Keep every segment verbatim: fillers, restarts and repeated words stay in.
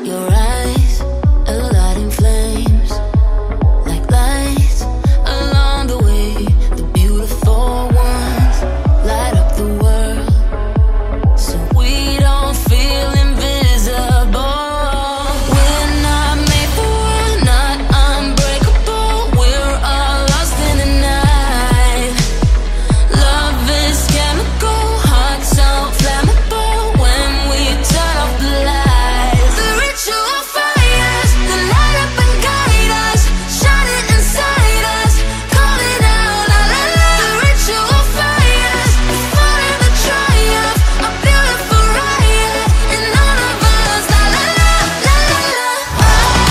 Your eyes, a light in flames, like lights along the way. The beautiful ones light up the world, so we don't feel invisible. We're not made for war, not unbreakable. We're all lost in the night. Love is chemical, hearts so flammable when we turn off the lights. The ritual fires that light up and guide us, shining inside us, calling out la la la. The ritual fires, the fire, the triumph, a beautiful riot in all of us. La la la, la la la. Ah,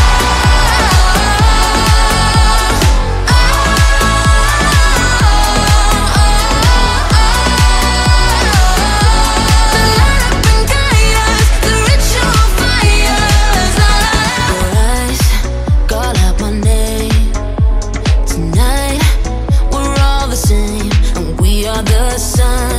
ah, the light up and guide us, the ritual fires. La la la. Your eyes call out my name. Tonight we're all the same, and we are the sun.